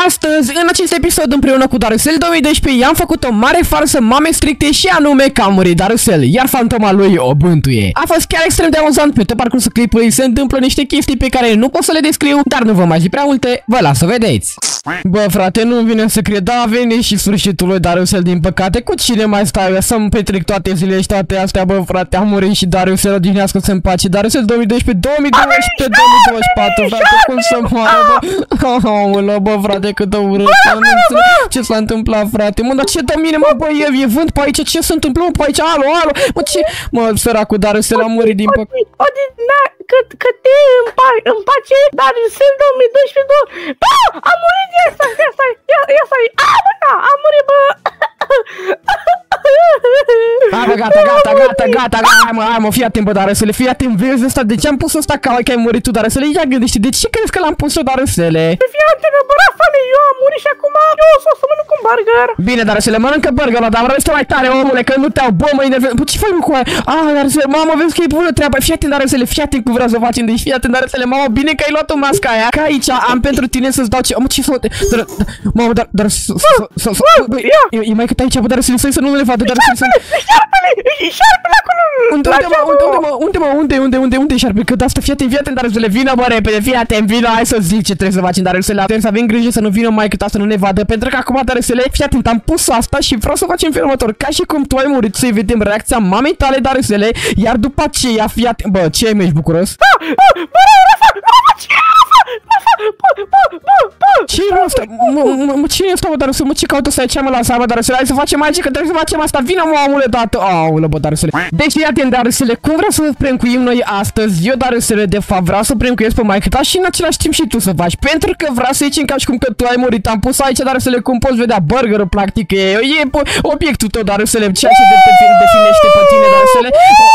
Astăzi, în acest episod împreună cu Darusel 2012, i-am făcut o mare farsă mame stricte și anume că a murit Darusel, iar fantoma lui o bântuie. A fost chiar extrem de amuzant, pe tot parcursul clipului se întâmplă niște chestii pe care nu pot să le descriu, dar nu vă mai zic prea multe, vă las să vedeți. Bă, frate, nu-mi vine să cred, dar a venit și sfârșitul lui Darusel, din păcate. Cu cine mai stau eu să-mi petrec toate zilele și toate astea, bă, frate, a murit și Darusel, odihnească-se în pace. Darusel 2012, 2012, 2024, frate, cum să moară, bă? Aoleu, bă, frate, cât de urât, nu înțeleg ce s-a întâmplat, frate. Mă, dar ce de mine, mă, bă, e vânt pe aici, ce se întâmplă pe aici? Alo, mă, ce? Mă, săracul Darusel a murit, din păcate. Că te împace, Darusel 2012, bă, a murit, ia stai, a murit, bă. Hai, bă, gata, hai, mă, fii atent, bă, Darusele, fii atent, vezi ăsta, de ce am pus ăsta ca ai murit tu, Darusele? Ia gândește, de ce crezi că l-am pus eu, Darusele? Fii atent, bă, Rafale, eu am murit și acum eu o să mănânc un burger. Bine, Darusele, mănâncă burgerul, dar vreau să mai tare, omule, că nu te-au, bă, mă enervez. Bă, ce faci, mă, cu aia? Darusele, mamă, vezi că e bună treaba. Fii atent, Darusele, fii atent cum vreau să facem, deci fii atent, Darusele, mamă, bine că ai luat o masca aia, că aici am pentru tine să-ți dau ce... Mă, ce să... Mamă, dar... E mai cât aici, bă, Darusele, să nu le vadă, Darusele, să... Șarpele acolo! Unde e șarpele? Că de asta, fii atent, Darusele, vină, bă, repede, fii atent, vină, hai să zic ce trebuie să facem, Darusele. Trebuie să avem grijă să nu vină mai cât asta, nu ne vadă, pentru că acum, Darusele, fii atent, am pus asta și vreau să facem felul următor, ca și cum tu ai murit, să-i vedem reacția mamei tale, Darusele, iar după aceea, fii atent, bă, ce mai ești bucuros? Ce e ăsta? Cine e ăsta, bă, Darusele? Mă, ce caută să ai cea mă la seama, Darusele? Hai să facem aici, că trebuie să facem asta. Vină, mă, omule, dată. Aoleu, bă, Darusele. Deci, fii atent, Darusele, cum vreau să prankuim noi astăzi? Eu, Darusele, de fapt, vreau să prankuiesc pe maică ta și în același timp și tu să faci. Pentru că vreau să zicem ca și cum că tu ai murit. Am pus aici, Darusele, cum poți vedea burgerul, practic, e obiectul tău, Darusele, ceea ce definește pe tine, Darusele.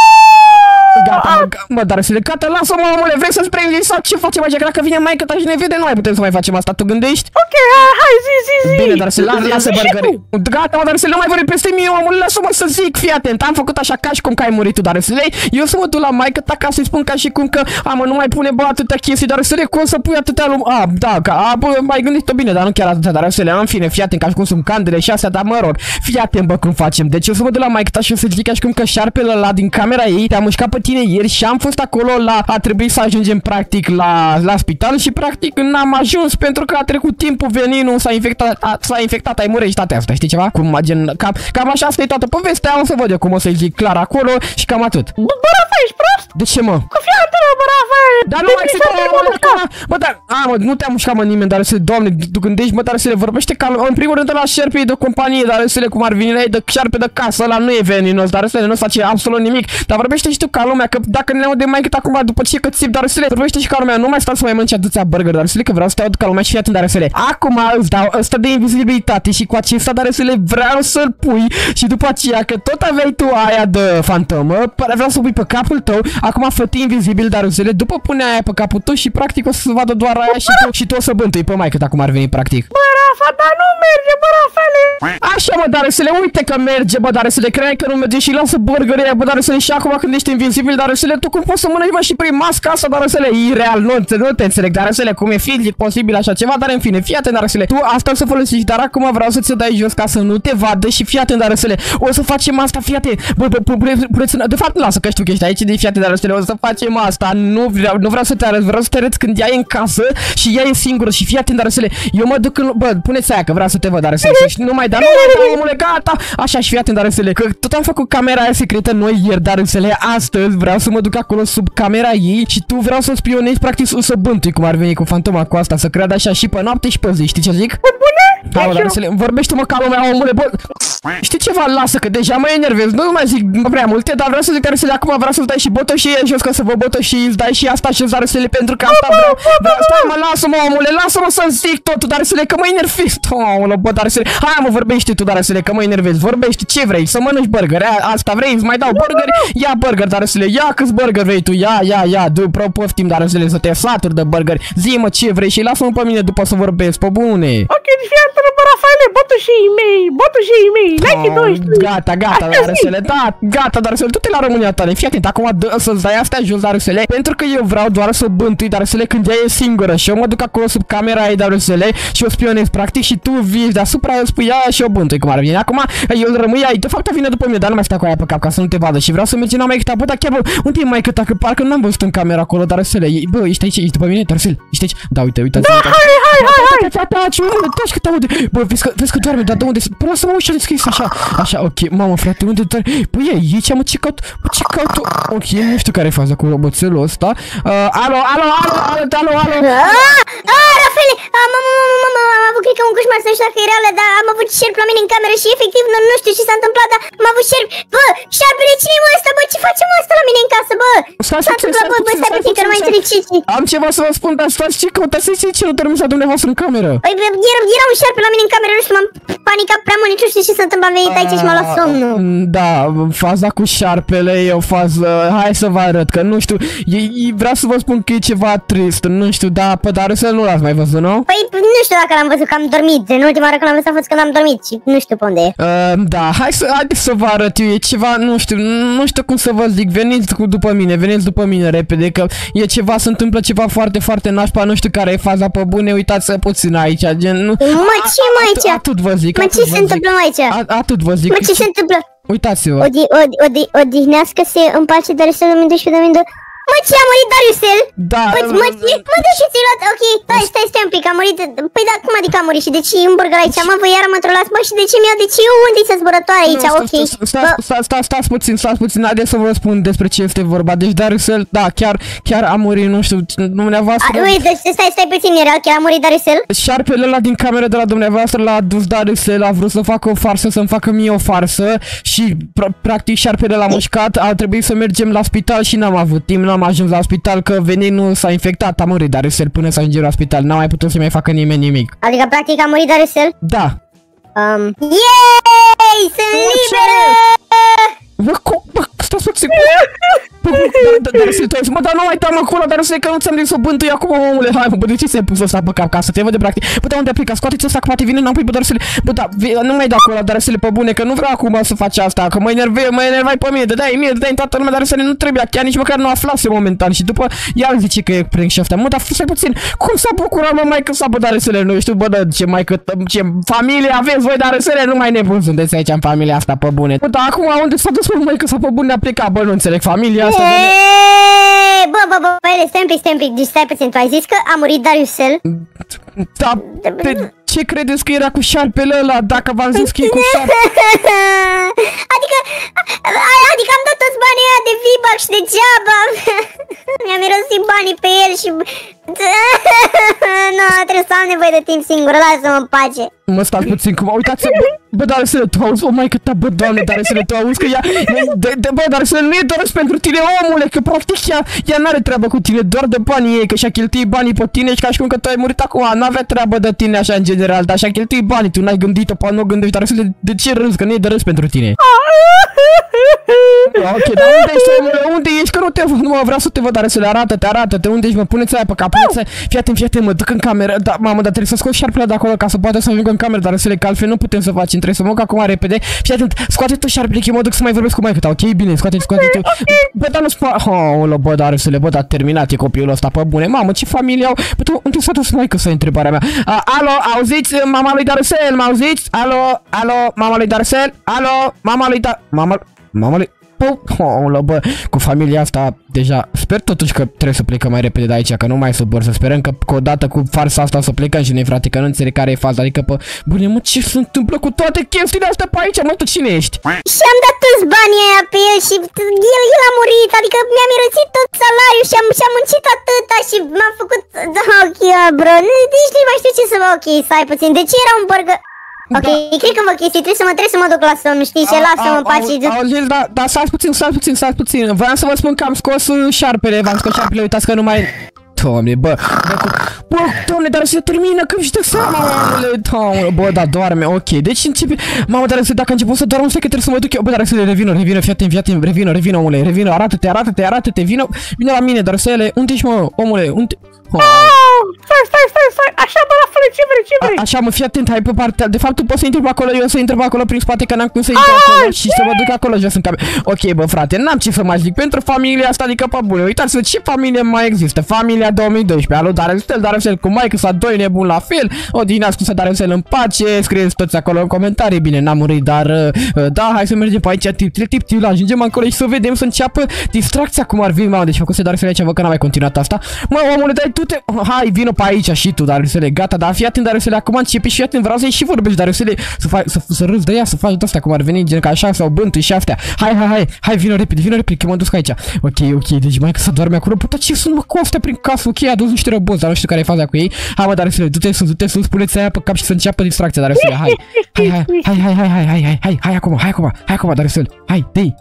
Gata, mă, Darusele, gata, lasă-mă, omule, vrei să-ți pregătești sau ce facem aici? Că dacă vine maică ta și ne vede, nu mai putem să mai facem asta, tu gândești? Ok, hai, zi. Bine, Darusele, lasă burgerii. Gata, mă, Darusele, nu mai vorbi peste mine, omule, lasă-mă să zic, fii atent, am făcut așa ca și cum că ai murit tu, Darusele. Eu să mă duc la maică ta ca să-i spun ca și cum că, mă, nu mai pune, bă, atâtea chestii, Darusele, cum să pui atâtea da, bă, mai gândit-o bine, dar nu chiar atâtea, Darusele, în fine, fii atent, ca și cum sunt candele și astea, dar mă rog, fii atent, bă, cum facem. Deci eu să mă duc la maică ta și eu să zic ca și cum că șarpele ăla din camera ei te-a mușcat pe tine ieri și am fost acolo a trebuit să ajungem practic la spital și practic n-am ajuns pentru că a trecut timpul, veninul s-a infectat, ai murit și toate astea, știi ceva? Cam așa asta e toată povestea, o să văd eu cum o să-i zic clar acolo și cam atât. Bă, Rafa, ești prost? De ce, mă? Că fii atent, bă, Rafa, dar nu mai bă, dar, mă, nu te-a mușcat, mă, nimeni, Darusele, doamne, tu gândești, mă, Darusele, vorbește calm, în primul rând la șerpii de companie, Darusele, cum ar veni la ei de șarpe de casă, ăla nu e veninos, Darusele, nu face absolut nimic, dar vorbește și tu ca lumea, că dacă ne aude mai cât acum, după ce că țip, Darusele, vorbește și ca lumea, nu mai stau să mai mănânci atâția burger, Darusele, că vreau să te aud ca lumea și fii atent, Darusele. Acum îți dau ăsta de invizibilitate și cu acesta, Darusele, vreau să-l pui și după aceea, că tot aveai tu aia de fantomă, vreau să pui pe capul tău, acum fă-te invizibil, Darusele, după pune aia pe capul tău și practic o să vadă doar aia și tu o să bântui pe maică ta cum ar veni, practic. Bă, Rafa, dar nu merge, bă, Rafale. Așa, mă, Darusele, uite că merge, bă, Darusele, creai că nu merge și lasă burgerii aia, bă, Darusele, și acum când ești invizibil, Darusele, tu cum poți să mănânci, mă, și prin masca asta, Darusele, e real, nu te înțeleg, Darusele, cum e fizic posibil așa ceva, dar în fine, fii atent, Darusele, tu asta o să folosești, dar acum vreau să ți-o dai jos ca să nu te vadă și fii atent, Darusele, o să facem asta, fii atent, bă, de fapt, lasă că știu că ești aici, de fii atent, Darusele, o să facem asta, nu vreau să te arăt, vreau să te arăt când ea e în casă și ea e singură și fii atent, Darusele, eu mă duc în, bă, puneți aia că vreau să te văd, Darusele, și nu mai da, omule, gata, așa și fii atent, Darusele, că tot am făcut camera aia secretă noi ieri, Darusele, astăzi vreau să mă duc acolo sub camera ei și tu vreau să spionezi, practic să bântui cum ar veni cu fantoma cu asta, să creadă așa și pe noapte și pe zi, știi ce zic? Da, Darusele, vorbește-mă ca lumea, omule, bă. Știi ceva, lasă că deja mă enervez, nu mai zic prea multe, dar vreau să zic, Darusele, acum vreau să-ți dai și botoșie jos, ca să vă botoși, îți dai și asta și Darusele, pentru că asta vreau, stai mă, lasă-mă, omule, lasă-mă să zic totul, Darusele, că mă enervezi, omule, bă, Darusele, hai mă, vorbește tu, Darusele, că mă enervezi, vorbește, ce vrei, să mănânci burger, asta vrei, îți mai dau burger, ia burger, Darusele, ia câți burger vrei tu, ia, du-i poftim, Darusele, să te saturi de burger, zi-mă ce vrei și lasă-mă pe mine după să vorbesc, pe bune. Ok, fii atent, bă, Rafa, ale bătușii mei, like 23. Gata, Darusele, da, gata, Darusele, tu te la România tale. Fii atent, acum să-ți dai astea jos, Darusele, pentru că eu vreau doar să o bântui, Darusele, când ea e singură și eu mă duc acolo sub camera ei, Darusele, și o spionez practic și tu vii deasupra, eu spui aia și o bântui cum ar veni. Acum eu rămâi aici, de fapt vine după mine, dar nu mai sta cu aia pe cap ca să nu te vadă și vreau să mergem la maică-ta. Bă, dar chiar, bă, unde e maică-ta? Că parcă n-am văzut în camera acolo, Darusele. Bă, ești aici, ești după mine, Darusele, ești aici? Da, uite, uitați. Da, hai. Taci că te aude. Bă, vezi că doarme, dar de unde? Până să mă uiți ce-a scris așa, ok, mamă, frate, unde doarme? Băi, e aici, mă, ce caut? Ok, nu știu care e faza cu roboțelul ăsta. Alo. Rafele, am avut, cred că un coșmar, să nu știu dacă e reală, dar am avut șerpi la mine în cameră și efectiv nu știu ce s-a întâmplat, dar am avut șerpi. Bă, șarpele, cine e mă ăsta, bă, ce face mă ăsta la mine în casă, bă? S-a întâmplat, bă, stai puțin, că nu mai înțeleg ce. Am ceva să vă spun, dar stați, ce căutați? Ce nu dormiți la dumneavoastră în cameră? Păi, era un șarpe la mine în cameră, nu știu, m-am panicat prea mult, nici nu știu ce s-a întâmplat, am venit aici și m-a luat somnul. Da, faza cu șarpele e o fază, hai să vă arăt, că nu știu, vreau să vă spun că e ceva trist, nu știu, da, pe Darusel nu l-ați mai văzut, nu? Păi, nu știu dacă l-am văzut, că am dormit, în ultima oară când l-am văzut a fost când am dormit și nu știu pe unde e. Da, haideți să vă arăt eu, e ceva, nu știu cum să vă zic, veniți după mine repede, că e ceva, se întâmplă ceva foarte, foarte nașpa, nu știu care e faza pe bune, uitați puțin aici, gen, nu... Mă, ce mă aici? Atât vă zic, mă, ce se întâmplă aici? Atât vă zic. Mă, ce se întâmplă? Uitați-vă. Odihnească-se în pace Darusel 2012. Mă, ce, a murit Darusel? Da. Mă, de ce ți-ai luat? Ok, stai un pic, a murit. Păi da, cum adică a murit? Și de ce e un burger aici? Mă, voi iară mă trolați, bă, și de ce mi-au? De ce eu? Unde-i să zburătoare aici? Ok. Stați puțin, haideți să vă spun despre ce este vorba. Deci Darusel, da, chiar a murit, nu știu, dumneavoastră. Uite, stai puțin, era chiar a murit Darusel? Șarpele ăla din cameră de la dumneavoastră l-a adus Darusel, a vrut să facă o farsă, să-mi facă mie o farsă și practic șarpele l-a mușcat, a trebuit să mergem la spital și n-am avut timp, n-am ajuns la spital că veninul s-a infectat, a murit Darusel până să ajungem la spital, n-a mai putut să mai facă nimeni nimic. Adică practic a murit Darusel? Da. Yay! Sunt liberă! Bă, stați puțin. Darusel, tu ai zis, mă, dar nu mai tam acolo, Darusel, că nu ți-am zis să bântui acum, omule. Hai, mă, bă, de ce ți-ai pus ăsta pe cap, ca să te văd de practic? Bă, dar unde a plecat? Scoate-ți ăsta, că poate vine înapoi, bă, Darusel. Bă, da, nu mai da acolo, Darusel, pe bune, că nu vreau acum să faci asta, că mă enervai pe mine, dai mie, dai în toată lumea, Darusel, nu trebuia, chiar nici măcar nu aflase momentan și după iar zice că e prank și ăsta. Mă, dar stai puțin, cum s-a bucurat, mă, maică sa, bă, Darusel, nu știu, bă, da, ce maică, ce familie aveți voi, Darusel, nu mai nebun sunteți aici în familia asta, pe bune. Bă, dar acum unde s-a dus, mă, maică sa, pe bune, a plecat, bă, nu înțeleg, familia asta. Bă, stai un pic, deci stai puțin, tu ai zis că a murit Darusel? Da, ce credeți că era cu șarpele ăla, dacă v-am zis că e cu șarpele? Adică am dat toți banii ăia de V-Bucks și degeaba. Mi-am mirosit banii pe el și... Nu, trebuie să am nevoie de timp singur, lasă-mă în pace. Mă, stați puțin, cum, uitați-vă, bă, Darusel, tu auzi, oh, maică ta, bă, doamne, Darusel, tu auzi că ea, bă, Darusel, nu e doresc pentru tine, omule, că practic ea n-are treabă cu tine, doar de banii ei, că și-a cheltuit banii pe tine și ca și cum că tu ai murit acum, n-avea treabă de tine așa în general, dar și-a cheltuit banii, tu n-ai gândit-o, poate nu gândești, Darusel, de ce râzi, că nu e de râs pentru tine? Ok, dar unde ești, că nu te văd, mă, vreau să te văd, Darusel, arată-te, unde ești, mă, puneți aia pe cap, fii atent, mă duc în cameră, da, mamă, dar trebuie să scot șarpele de acolo ca să poată să ajungă în cameră, Darusel, că altfel nu putem să facem, trebuie să mă duc acum repede, fii atent, scoate tu șarpele, că eu mă duc să mai vorbesc cu maică-ta, ok, bine, scoate tu, bă, dar nu bă, Darusel, bă, dar terminat e copilul ăsta, pe bune, mamă, ce familie au, bă, tu, unde s-a dus maică să întrebarea mea, alo, auziți, mama lui Darusel, mă auziți, alo, mama lui Darusel, alo, mama lui bă, cu familia asta, deja, sper totuși că trebuie să plecăm mai repede de aici, că nu mai suport, să sperăm că odată cu farsa asta să plecăm și noi, frate, că nu înțeleg care e faza, adică, pe bune, mă, ce se întâmplă cu toate chestiile astea pe aici, mă, tu cine ești? Și-am dat toți banii aia pe el și el a murit, adică mi-a mirosit tot salariul și am muncit atâta și m-a făcut, da, ok, bro, nici nu mai știu ce să mă, ok, stai puțin, de ce era un burger? Ok, cred că vă chestii, trebuie să mă duc la somn, știi, și lasă-mă în pace. Da, stați puțin, vreau să vă spun că am scos șarpele, v-am scos șarpele, uitați că nu mai... Doamne, bă, doamne, dar se termină, că își dă seama, doamne, bă, da, doarme, ok, deci începe, mamă, dar dacă a început să doarmă, stai că trebuie să mă duc eu, bă, dar să revină, fii atent, revină, omule, revină, arată-te, vină la mine, dar să ele, unde ești, mă, omule, unde... Stai, așa, bă, la fel, ce vrei? Așa, mă, fii atent, hai pe partea, de fapt tu poți să intri pe acolo, eu să intru pe acolo prin spate, că n-am cum să intru acolo și să mă duc acolo jos în cameră. Ok, bă, frate, n-am ce să mai zic pentru familia asta, adică pe bune, uitați-vă ce familie mai există, familia 2012, alu Darusel cu maică sa, doi nebuni la fel, odinească să Darusel în pace, scrieți toți acolo în comentarii, bine, n-am murit, dar, da, hai să mergem pe aici, tip, ajungem acolo și să vedem, să înceapă distracția cum ar fi, mamă, deci făcuse Darusel aici, văd că n-am mai continuat asta, mă, omule, dai tu te, hai, vină pe aici și tu, Darusele, gata, dar fii atent, Darusele, acum începe și atent, vreau să-i și vorbești, Darusele, să râzi de ea, să faci de asta, cum ar veni, gen ca așa, sau bântui și astea. Hai, vină repede, că mă duc aici. Ok, deci mai că să doarme acolo, putea ce sunt, mă, cu astea prin casă, ok, a dus niște roboți, dar nu știu care e faza cu ei. Hai, mă, Darusele, du-te sus, puneți aia pe cap și să înceapă distracția, Darusele, hai acum, Darusele, hai, dă-i.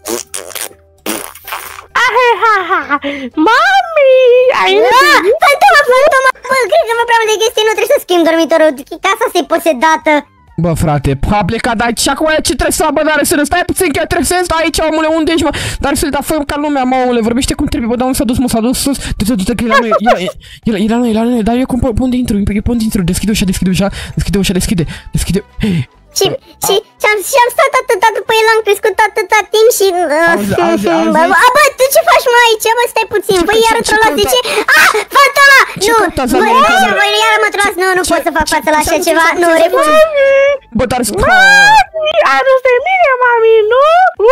Mami! Fantoma! Bă, cred că mă prea multe chestii, nu trebuie să schimb dormitorul, casa asta e posedată. Bă, frate, a plecat de aici și acum ce trebuie să fac, bă, Darusele, stai puțin că trebuie să stai aici, omule, unde ești, mă? Darusele, dar fă-mi ca lumea, mă, omule, vorbește cum trebuie, bă, dar unde s-a dus, mă, s-a dus sus, du-te că e la noi, dar eu cum, pe unde intru, deschide ușa, deschide. Și am stat atâta după el, am crescut atâta timp și... Bă, tu ce faci, mă, aici? Bă, stai puțin, bă, iară trolați, de ce? Fantoma! Nu, bă, iară mă trolați, nu pot să fac față la așa ceva, nu, refuz. Bă, dar... Mami, ai râs de mine, mami, nu?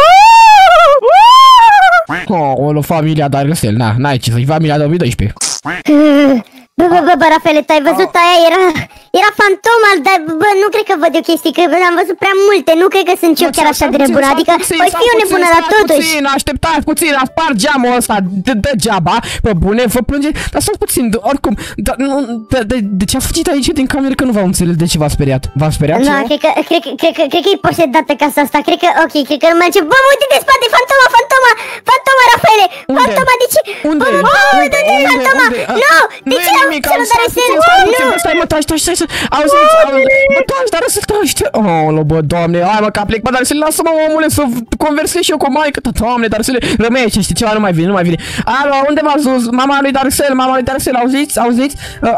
O familia Darusel, n-ai ce să-i familia 2012. Bă, Rafaele, tu ai văzut aia? Era fantoma, dar, bă, nu cred că văd eu chestii, că am văzut prea multe, nu cred că sunt eu chiar așa de nebună, adică, păi fi o nebună, dar totuși. Așteptați puțin, spar geamul ăsta degeaba, pe bune, vă plânge, dar stați puțin, oricum, de ce a fugit aici din cameră, că nu v-am înțeles de ce v-a speriat? V-a speriat ceva? Cred că e posedată casa asta, cred că, ok, cred că nu merge, bă, uite de spate, fantoma, Rafaele, fantoma, de ce? Unde? Fantoma, nu, de ce? Stai, mă, taci, auziți, mă, taci, bă, doamne, hai, mă, că plec, bă, Darusele, lasă-mă, omule, să conversez și eu cu maică, doamne, Darusele, rămâi aici, știi ceva, nu mai vine, alo, unde v-ați dus, mama lui Darusele, auziți,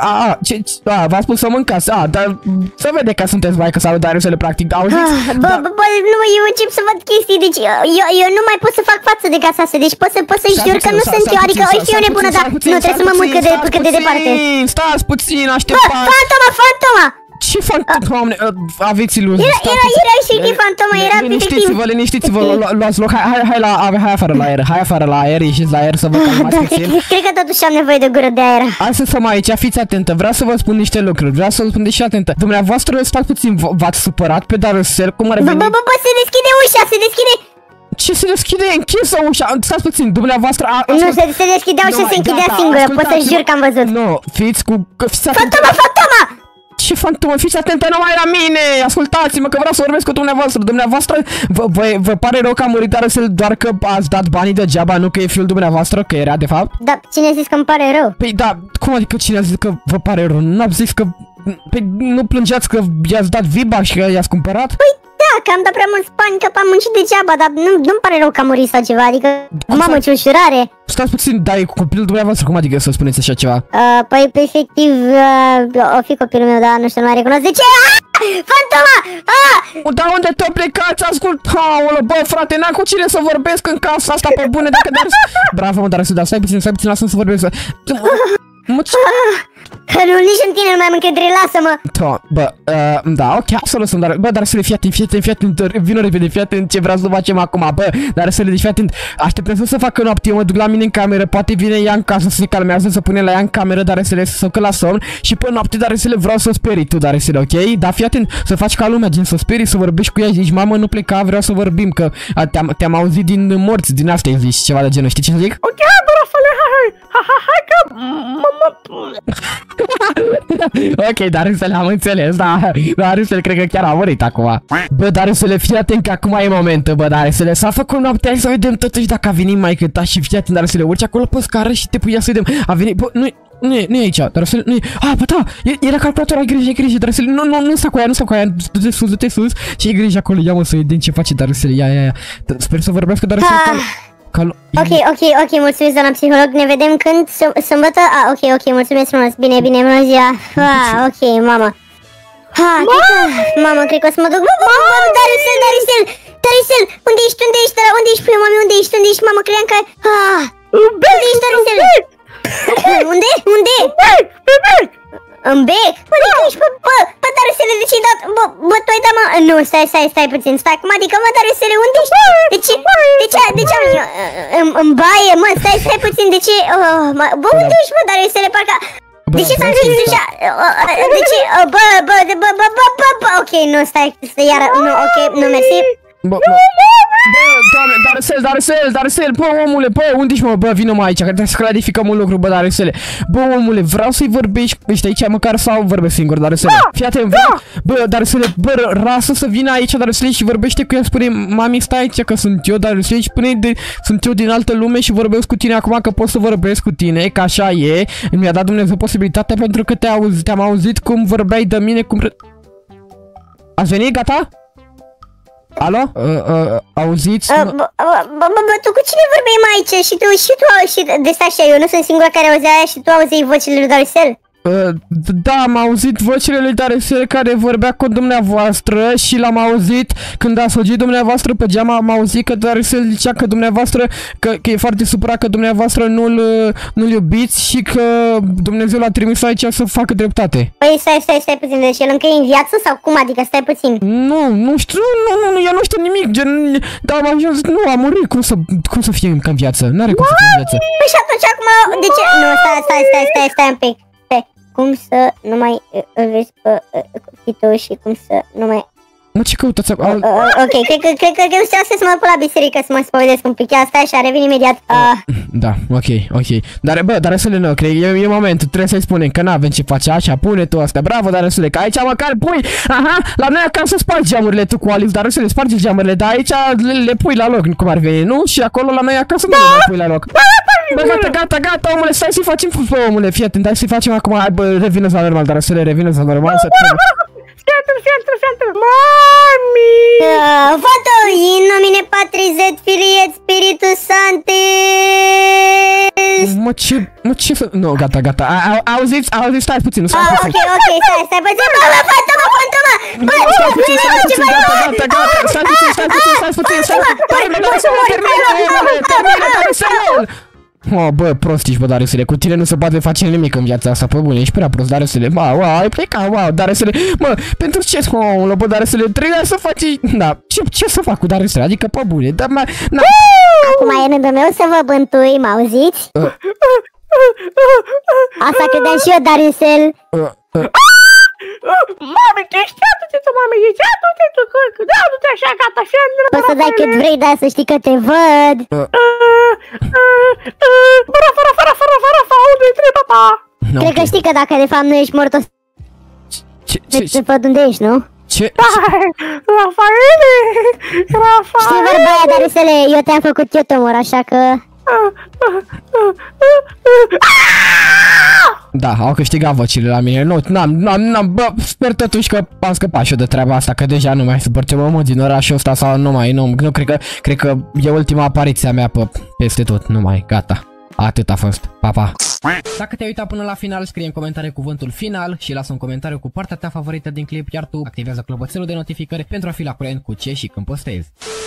v-a spus să mâncați, dar să vede că sunteți maică sau lui Darusele, practic, auziți? Bă, nu, eu încep să văd chestii, deci, eu nu mai pot să fac față de casa asta, deci pot să-i jur că nu sunt eu, adică, oi fi eu nebună, dar nu, trebuie să mă mut cât de departe. Stați puțin, așteptați! Fantoma! Ce fantoma? Doamne, aveți iluzie. Era și de fantoma, era efectiv. Liniștiți-vă, luați loc, hai afară la aer, ieșiți la aer să vă calmați puțin. Cred că totuși am nevoie de o gură de aer. Hai să stăm aici, fiți atentă, vreau să vă spun niște lucruri, vreau să vă spun și atentă. Dumneavoastră, stați puțin, v-ați supărat pe Darusel, cum ar veni? Bă, se deschide ușa, se deschide. Ce se deschide? E închisă ușa. Stați puțin, dumneavoastră... Nu, se deschidea ușa, se închidea singură. Pot să jur că am văzut. Nu, fiți cu... Fantoma! Ce fantomă? Fiți atentă numai la mine! Ascultați-mă că vreau să vorbesc cu dumneavoastră. Dumneavoastră, vă pare rău că a murit Darusel doar că ați dat banii degeaba, nu că e fiul dumneavoastră, că era de fapt? Da, cine a zis că îmi pare rău? Păi da, cum adică cine a zis că vă pare rău? N-am zis că... Păi nu plângeați că i-ați dat viba și că i-ați cumpărat? Păi da, că am dat prea mulți bani, că am muncit degeaba, dar nu-mi pare rău că a murit sau ceva, adică mamă, ce ușurare. Stați puțin, dar e copilul dumneavoastră, cum adică să spuneți așa ceva? Păi efectiv, o fi copilul meu, dar nu știu, nu mai recunosc. De ce? Fantoma! Dar unde te-o plecați? Ascult, bă, frate, n-am cu cine să vorbesc în casa asta pe bune, dacă Bravo, mă, dar stai puțin, lasă-mi să vorbesc. Nu, nici în tine nu mai am încredere, lasă-mă! Bă, da, ok, să lăsăm, dar, bă, Darusele, fii atent, vină repede, fii atent ce vreau să facem acum, bă, Darusele, deci fii atent, așteptăm să facă noapte, eu mă duc la mine în cameră, poate vine ea în casă să se calmează, să pune la ea în cameră, Darusele, să socă la somn și pe noapte, Darusele, vreau să sperii tu, Darusele, ok? Dar fii atent, să faci ca lumea, gen, să sperii, să vorbești cu ea, zici, mamă, nu pleca, vreau să vorbim, că te-am auzit din morți, din astea, zici, ceva de genul, știi ce să zic? Ok, Rafaele, hai că... Ok, Darusele, am înțeles, da, Darusele, cred că chiar a murit acum. Bă, Darusele, fii atent că acum e momentul, bă, Darusele, s-a făcut noaptea, să vedem totuși dacă a venit maică ta și fii atent, Darusele, urci acolo pe scară și te pui să vedem, a venit, bă, nu e aici, Darusele, nu e, bă, da, era calculator, ai grijă, Darusele, nu sta cu aia, du-te sus și ai grijă acolo, ia mă să vedem ce face Darusele, ia, sper să vorbească Darusele. Ok, mulțumesc, doamna psiholog, ne vedem când? Sâmbătă? Ok, mulțumesc frumos, bine, bună ziua. Ok, mamă. Mamă, cred că o să mă duc. Darusel, unde ești, mami, unde ești, mamă, credeam că... Unde ești, Darusel? Unde? În bec? Bă, de că ești, bă, Darusele, de ce-i dat? Bă, tu ai dat, mă... Nu, stai puțin, stai acum, adică, mă, Darusele, unde ești? De ce am... În baie, mă, stai puțin, de ce... Bă, unde ești, mă, Darusele, parcă... De ce s-a zis deja? De ce? Bă, ok, nu, stai, iară, nu, ok, nu, mersi. Bă, Darusel, bă, omule, bă, unde ești, mă, bă, vină mă aici, că trebuie să clarificăm un lucru, bă, Darusele. Bă, omule, vreau să-i vorbești, ești aici măcar sau vorbesc singur, Darusele? Fii atent, bă, Darusele, bă, rasă să vină aici, Darusele, și vorbește cu ea, spune, mami, stai aici că sunt eu, Darusele, și spune, sunt eu din altă lume și vorbesc cu tine acum, că pot să vorbesc cu tine, că așa e, mi-a dat Dumnezeu posibilitatea pentru că te-am auzit cum vorbeai de mine, cum... Ați venit, gata? Alo? Auziți? Bă, tu cu cine vorbeai mai aici? Și tu, de stai așa, eu nu sunt singura care auzea aia și tu auzeai vocile lui Darusel? Da, am auzit vocile lui Darusel care vorbea cu dumneavoastră și l-am auzit când a sugit dumneavoastră pe geam, am auzit că Darusel zicea că dumneavoastră, că e foarte supărat că dumneavoastră nu-l iubiți și că Dumnezeu l-a trimis aici să facă dreptate. Păi stai puțin, deci el încă e în viață sau cum, adică stai puțin? Nu știu, eu nu știu nimic, gen, da, am ajuns, nu, a murit, cum să fie încă în viață, n-are cum să fie în viață. Păi și atunci acum, de ce? Nu, stai un pic. Cum să nu mai îl vezi pe Fito și cum să nu mai... Mă, ce căutați acolo? Ok, cred că nu știu să mă duc la biserică să mă spovedesc un pic. Asta așa, revin imediat. Da, ok. Dar, bă, Darusele, nu, cred, e momentul, trebuie să-i spunem că n-avem ce face așa, pune tu asta. Bravo, Darusele, că aici măcar pui, la noi acasă spargi geamurile tu cu Alice, Darusele, spargi geamurile, dar aici le pui la loc, cum ar veni, nu? Și acolo la noi acasă nu le pui la loc. Bă, gata, omule, stai să-i facem, omule, fii atent, hai să-i facem acum, hai, bă, revină-ți la normal, Darusele, revină-ți la normal, să Fiantă, mami! Vado in nomine Patris et Filii et Spiritus Sanctis! Mă, ce să... Nu, gata, auziți, stai puțin, stai puțin. Ok, stai puțin, bă, fată-mă! Bă, stai puțin, termină, bă, prost ești, bă, Darusele, cu tine nu se poate face nimic în viața asta, pe bune, ești prea prost, Darusele, ai plecat, Darusele, mă, pentru ce, bă, Darusele, trebuia să faci, da, ce să fac cu Darusele, adică, pe bune, dar, acum e rândul meu să vă bântui, mă-auziți? Asta credeam și eu, Darusel. Mami, du-te, mami, du-te, du-te așa, gata, fiantă. Poți să dai cât vrei, dar să știi că te văd. Rafa, unde-i trebuie, papa? Cred că știi că dacă de fapt nu ești mort, o să văd unde ești, nu? Ce? Rafaele! Știi vorba aia, Darusele, eu te-am făcut eu te omor, așa că... Da, au câștigat vocile la mine. Nu, bă, sper totuși că am scăpat și eu de treaba asta, că deja nu mai suport ce mă din orașul ăsta sau nu, cred că e ultima apariția mea peste tot, nu mai, gata. Atât a fost. Pa. Dacă te-ai uitat până la final, scrie în comentarii cuvântul final și lasă un comentariu cu partea ta favorită din clip, iar tu activează clopoțelul de notificări pentru a fi la curent cu ce și când postezi.